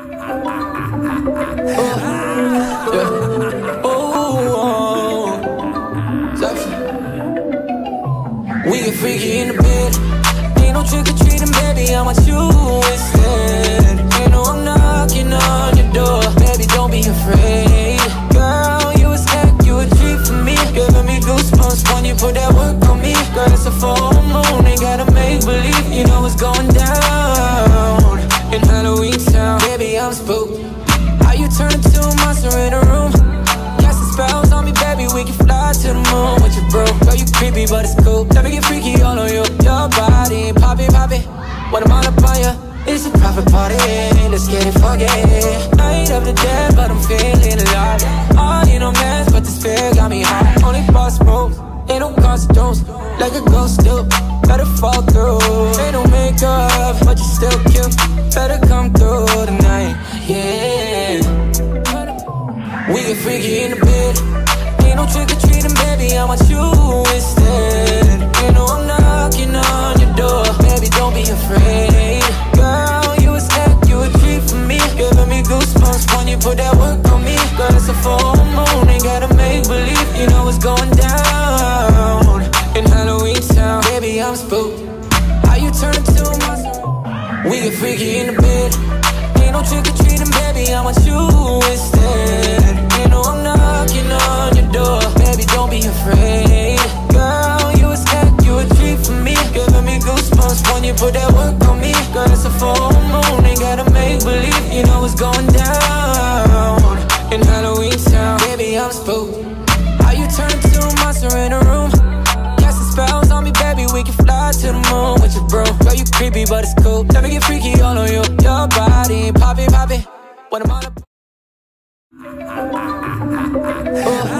We get freaky in the bed. Ain't no trick-or-treating, baby, I want you instead. You know I'm knocking on your door, baby, don't be afraid. Girl, you a snack, you a treat for me. Giving me goosebumps when you put that work on me. Girl, it's a full moon, ain't gotta make believe. You know what's going down in Halloween Town. Baby, I'm spooked. How you turn into a monster in a room? Casting spells on me, baby, we can fly to the moon with you, bro. Girl, you creepy, but it's cool. Let me get freaky all on you. Your body, pop it, when I'm all up on you. It's a private party, let's get it funky. Night of the dead, but I'm feeling alive. Oh, you know, mess, but this fear got me high. Only boss moves, ain't no costumes. Like a ghost still, better fall through. Ain't no makeup, but you still cute. Better come through tonight, yeah. We get freaky in the bed. Ain't no trick-or-treating, baby, I want you instead. You know I'm knocking on your door, baby, don't be afraid. Girl, you a snack, you a treat for me. Giving me goosebumps when you put that work on me. Girl, it's a full moon, ain't gotta make believe. You know what's going down in Halloween Town. Baby, I'm spooked. How you turn into a monster? We get freaky in the bed. Ain't no trick-or-treating, baby, I want you instead. You know I'm knocking on your door, baby, don't be afraid. Girl, you a snack, you a treat for me. Giving me goosebumps when you put that work on me. Girl, it's a full moon, ain't gotta make believe. You know what's going down in Halloween Town. Baby, I'm spooked. How you turn into a monster in a room? Casting spells on me, baby, we can fly to the moon with you, bro. Girl, you creepy, but it's cool. Let me get freaky all on you. Your body, pop it, when I'm all up.